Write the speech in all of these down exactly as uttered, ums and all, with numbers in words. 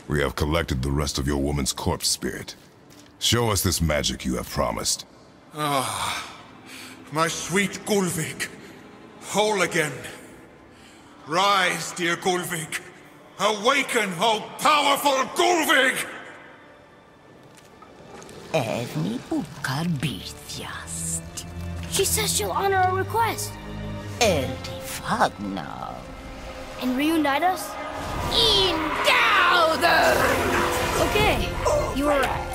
We have collected the rest of your woman's corpse spirit. Show us this magic you have promised. Ah, my sweet Gullvieg, whole again. Rise, dear Gullvieg. Awaken, O powerful Gullvieg! Erni bukar bitjast. She says she'll honor our request. Erdi fagnar. And reunite us? Indauder! Okay, you were right.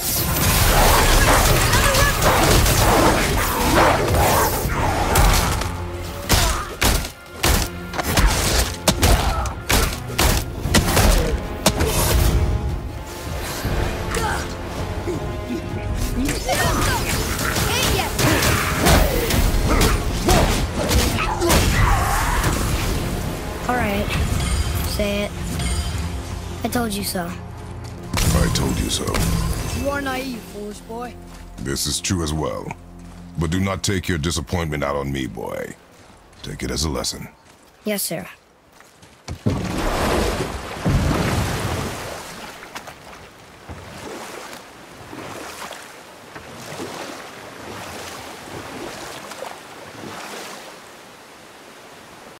Alright, say it. I told you so. I told you so. You are naive, foolish boy. This is true as well. But do not take your disappointment out on me, boy. Take it as a lesson. Yes, sir.